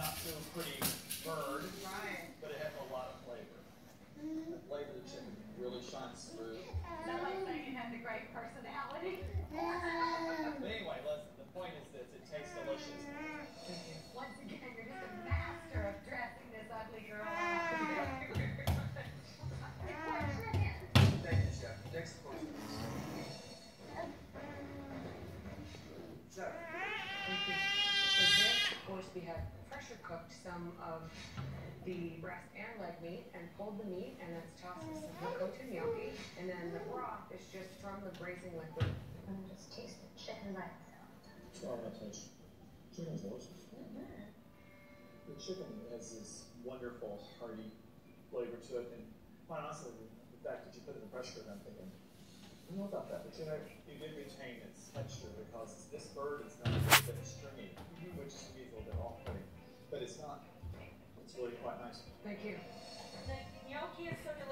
not so pretty bird, Right. but it has a lot of flavor. The flavor of the chicken really shines through. That's like saying it has a great personality. But anyway, the point is this, it tastes delicious. Once again, you're just a master of dressing this ugly girl up. Thank you, Chef. Next course, please. Chef. Thank you. For this, of course, we have pressure cooked some of the breast and leg meat and pulled the meat, and that's tossed with some hikoto gnocchi, and then the broth is just from the braising liquid. And just taste the chicken by itself. Oh, that tastes. Chicken's delicious. The chicken has this wonderful, hearty flavor to it, and quite honestly, the fact that you put it in the pressure cooker, I'm thinking, I don't know about that, but you know, you did retain its texture because this bird is not a bit stringy, which to me is a little bit off-putting, but it's not. It's really quite nice. Thank you. The gnocchi is so delicious.